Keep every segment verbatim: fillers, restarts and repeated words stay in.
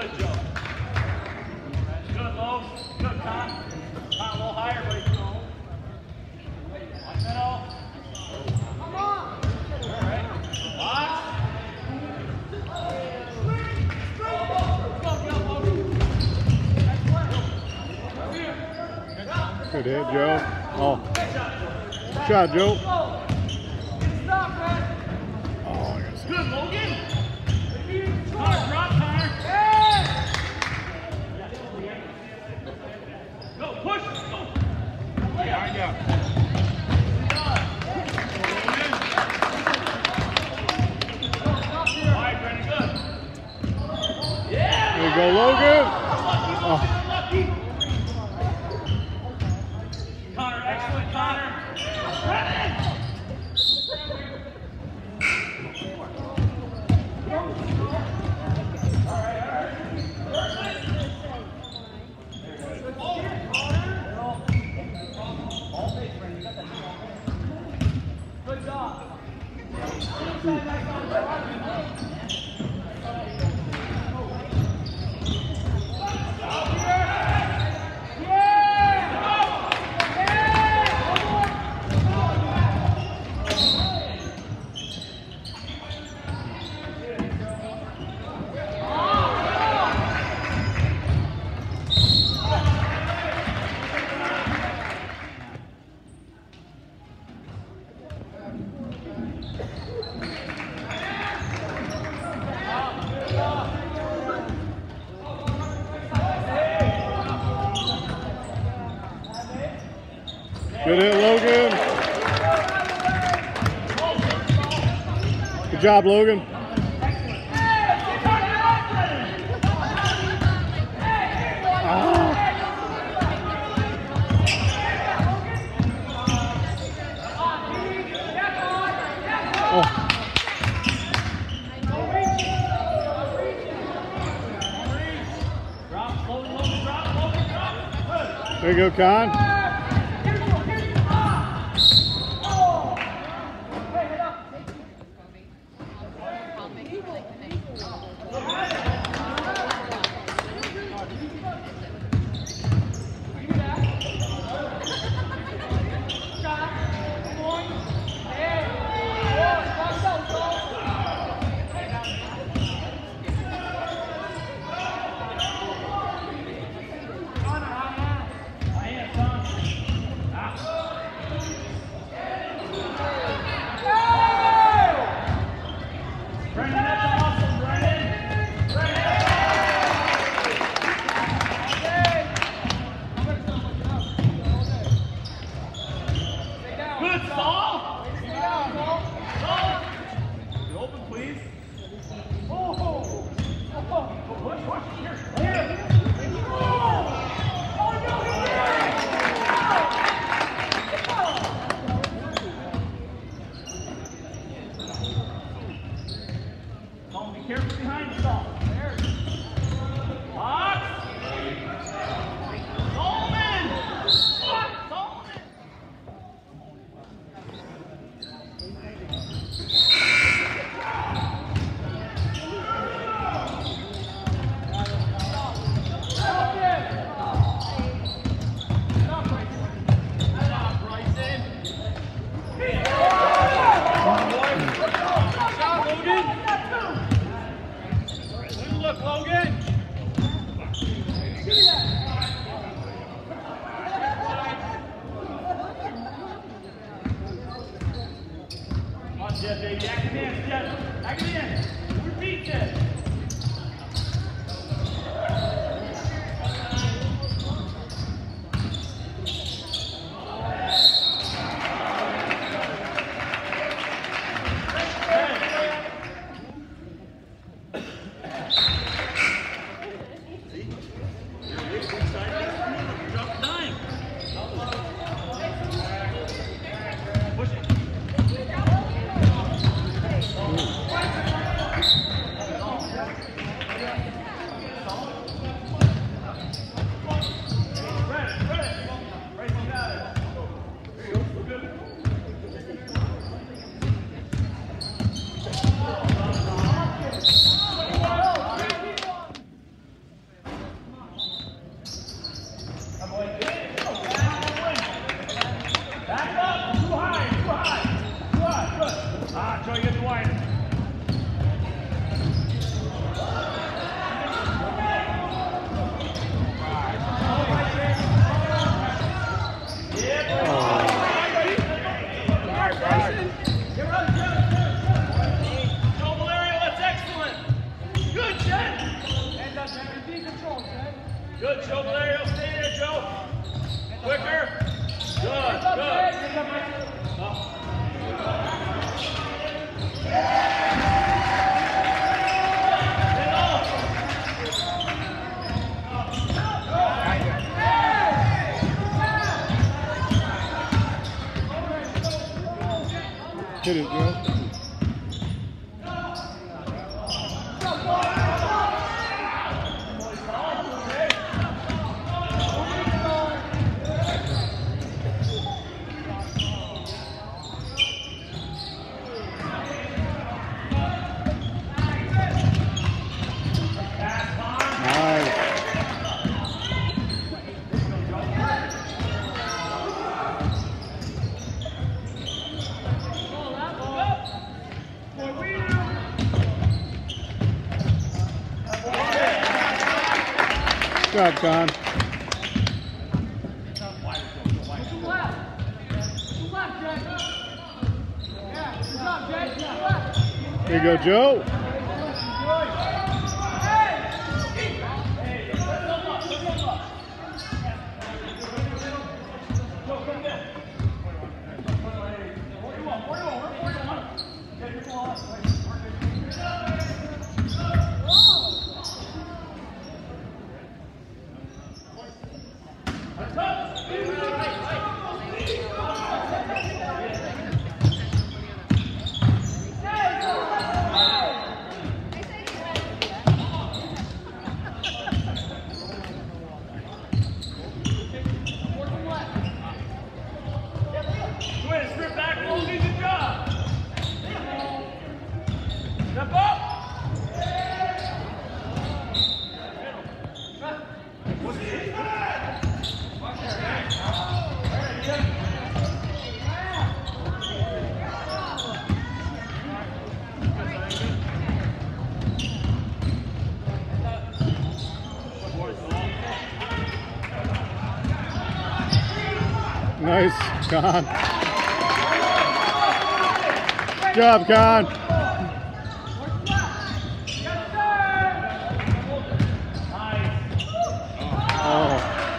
Good, Joe. Good, Lowe. Good, Con. Con, a little higher, buddy. Watch that all. Come on. All right. Watch. Good hit, Joe. Oh. Shot, Joe. Oh, yes. Good, Logan. Connor, drop, Connor. Go, push. Go. Yeah, I got it. All right, Brandon, good. Yeah. There you go, Logan. Oh. Connor, excellent, Connor. Brandon. Good job. Good hit, Logan. Good job, Logan. Ah. Oh. There you go, Con. Careful behind the stall. There. Box. Solomon. Solomon. Logan! Come on, Jeff, baby. Back it in, Jeff. Back it in. Repeat this. Good, Joe Valerio. Stay there, Joe. Quicker. Good, good. Oh. Hit it, Joe. Good job, Con. There you go, Joe. Nice, Con. Good job, Con. Oh.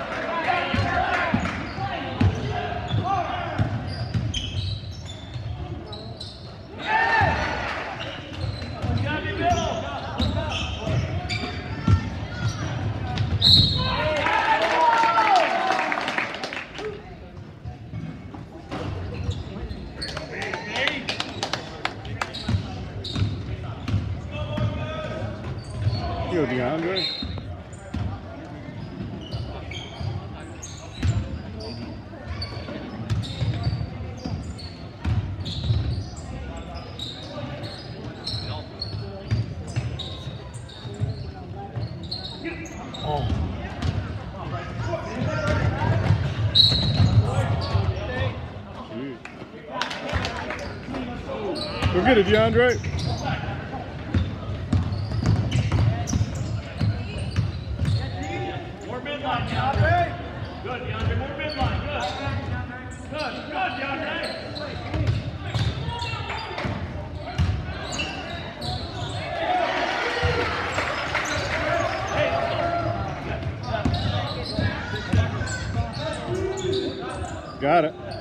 Yo, DeAndre. Oh. Go get it, DeAndre. Midline, DeAndre. Good, DeAndre. More midline. Good. Good. Good, DeAndre. Got it.